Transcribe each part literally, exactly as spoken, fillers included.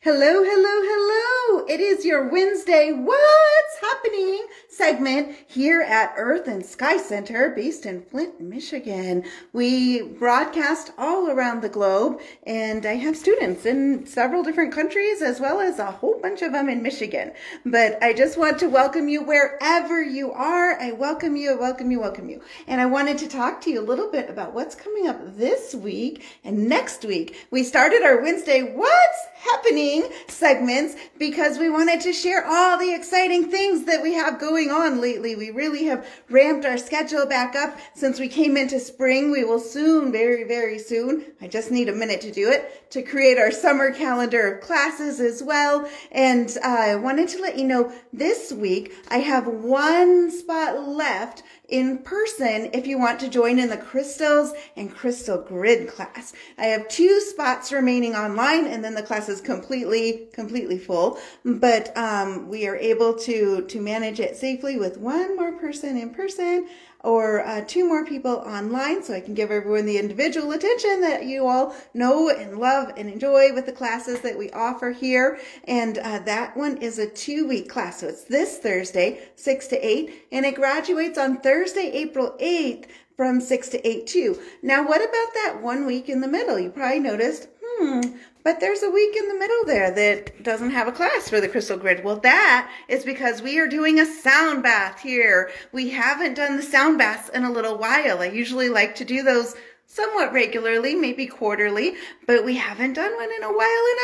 Hello, hello, hello. It is your Wednesday What's Happening segment here at Earth and Sky Center based in Flint, Michigan. We broadcast all around the globe, and I have students in several different countries as well as a whole bunch of them in Michigan. But I just want to welcome you wherever you are. I welcome you, I welcome you, welcome you. And I wanted to talk to you a little bit about what's coming up this week and next week. We started our Wednesday What's Happening segments because we wanted to share all the exciting things that we have going on lately. We really have ramped our schedule back up since we came into spring. We will soon, very, very soon, I just need a minute to do it, to create our summer calendar of classes as well. And uh, I wanted to let you know this week I have one spot left in person if you want to join in the crystals and crystal grid class. I have two spots remaining online, and then the class is completely, completely full. But um, we are able to, to manage it safely with one more person in person or uh, two more people online, so I can give everyone the individual attention that you all know and love and enjoy with the classes that we offer here. And uh, that one is a two-week class, so it's this Thursday, six to eight, and it graduates on Thursday, April eighth from six to eight too. Now, what about that one week in the middle? You probably noticed, hmm, but there's a week in the middle there that doesn't have a class for the Crystal Grid. Well, that is because we are doing a sound bath here. We haven't done the sound baths in a little while. I usually like to do those somewhat regularly, maybe quarterly, but we haven't done one in a while, and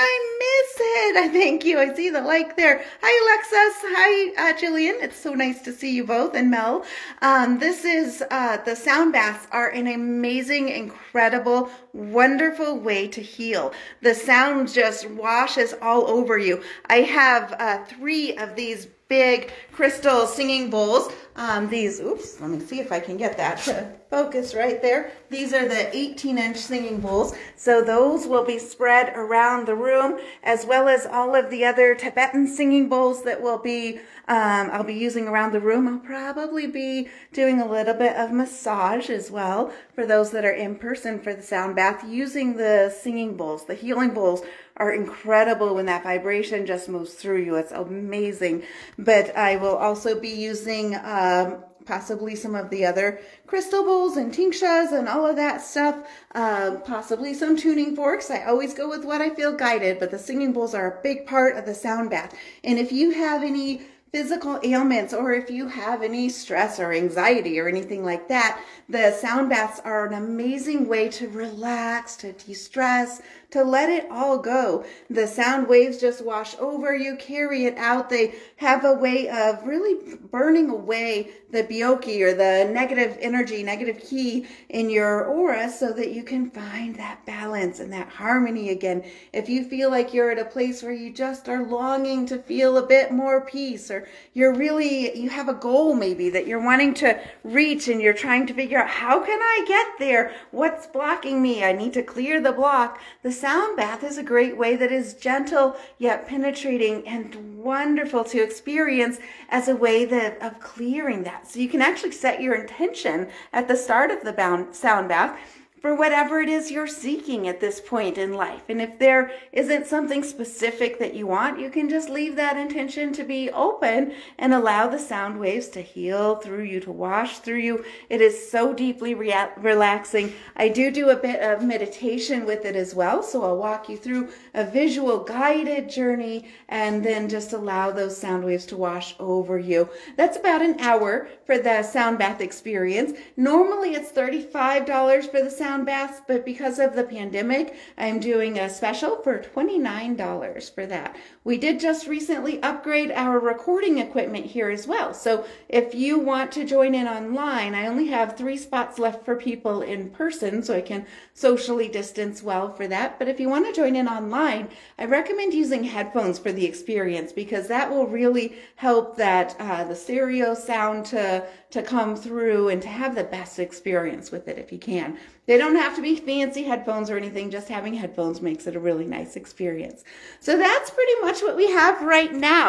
I miss it. I thank you. I see the like there. Hi, Alexis. Hi, uh, Jillian. It's so nice to see you both, and Mel. Um, this is, uh, the sound baths are an amazing, incredible, wonderful way to heal. The sound just washes all over you. I have uh, three of these big crystal singing bowls. Um, these, oops, let me see if I can get that to focus right there. These are the eighteen inch singing bowls. So those will be spread around the room, as well as all of the other Tibetan singing bowls that will be, um, I'll be using around the room. I'll probably be doing a little bit of massage as well for those that are in person for the sound bath, using the singing bowls. The healing bowls are incredible when that vibration just moves through you. It's amazing. But I will also be using um, possibly some of the other crystal bowls and tinctures and all of that stuff. Um, possibly some tuning forks. I always go with what I feel guided, but the singing bowls are a big part of the sound bath. And if you have any physical ailments, or if you have any stress or anxiety or anything like that, the sound baths are an amazing way to relax, to de-stress, to let it all go. The sound waves just wash over you, carry it out. They have a way of really burning away the byoki, or the negative energy, negative ki in your aura, so that you can find that balance and that harmony again. If you feel like you're at a place where you just are longing to feel a bit more peace, or you're really, you have a goal maybe that you're wanting to reach, and you're trying to figure out, how can I get there? What's blocking me? I need to clear the block. The sound bath is a great way that is gentle yet penetrating and wonderful to experience as a way that of clearing that. So you can actually set your intention at the start of the bound sound bath for whatever it is you're seeking at this point in life. And if there isn't something specific that you want, you can just leave that intention to be open and allow the sound waves to heal through you, to wash through you. It is so deeply rea relaxing. I do do a bit of meditation with it as well, so I'll walk you through a visual guided journey and then just allow those sound waves to wash over you. That's about an hour for the sound bath experience. Normally it's thirty-five dollars for the sound sound baths, but because of the pandemic, I'm doing a special for twenty-nine dollars for that. We did just recently upgrade our recording equipment here as well. So if you want to join in online, I only have three spots left for people in person, so I can socially distance well for that. But if you want to join in online, I recommend using headphones for the experience, because that will really help that uh, the stereo sound to to come through and to have the best experience with it if you can. They don't have to be fancy headphones or anything, just having headphones makes it a really nice experience. So that's pretty much what we have right now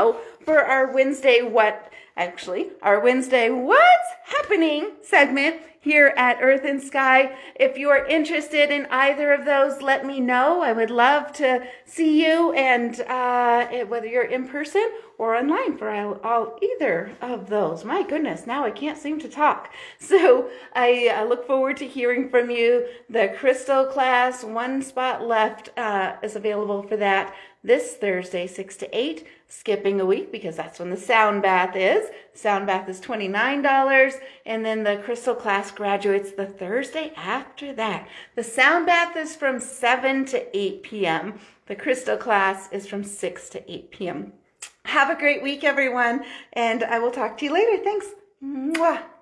for our Wednesday what, actually, our Wednesday What's Happening segment here at Earth and Sky. If you are interested in either of those, let me know. I would love to see you, and uh, whether you're in person or online for all, all either of those. My goodness, now I can't seem to talk. So I uh, look forward to hearing from you. The Crystal class, one spot left, uh, is available for that this Thursday, six to eight, skipping a week because that's when the sound bath is. Sound bath is twenty-nine dollars, and then the Crystal class graduates the Thursday after that. The sound bath is from seven to eight p m The Crystal class is from six to eight p m Have a great week, everyone, and I will talk to you later. Thanks. Mwah.